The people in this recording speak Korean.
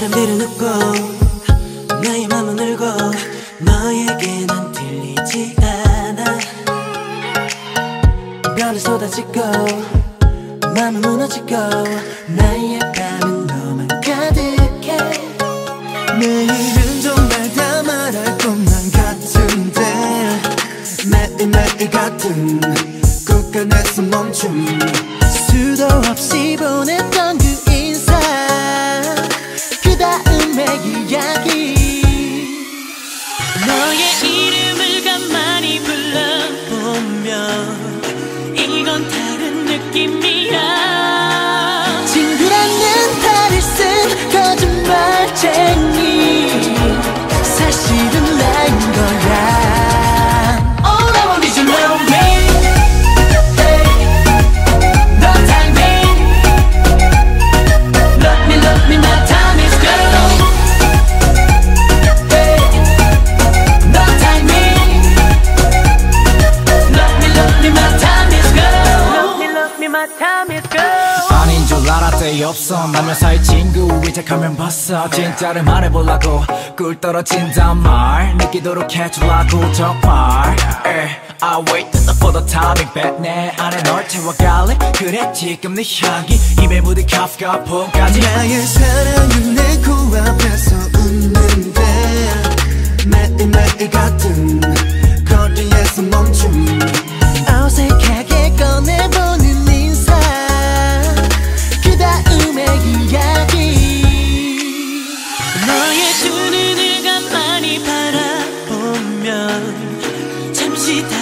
사람들은 웃고 나의 맘은 울고 너에게 난 들리지 않아. 별을 쏟아지고 맘은 무너지고 나의 밤은 너만 가득해. 내일은 정말 다 말할 것만 같은데 매일매일 같은 곳간에서 멈춤 수도 없이 보냈던 그 인사 그 다음의 이야기 너의 이름을 가만히 불러보면 이건 다른 느낌이야. 친구라는 말을 쓴 거짓말쟁이 사실은 나인 거야. All I want is you love me. 아닌 줄 알았대 없어 남녀 사이 친구 위탁하면 봤어 진짜를 말해보려고 꿀 떨어진단 말 느끼도록 해주려고 정말 I waited for the timing bet 내 안에 널 채워갈래 그래 지금 네 향기 입에 묻은 커피가 봄까지 나의 사랑은 내 코앞에서 웃는데 매일매일 같은 거리에서 멈춤 어색하게 꺼내보는 인사 그 다음의 이야기 너의 두 눈을 가만히 바라보면 잠시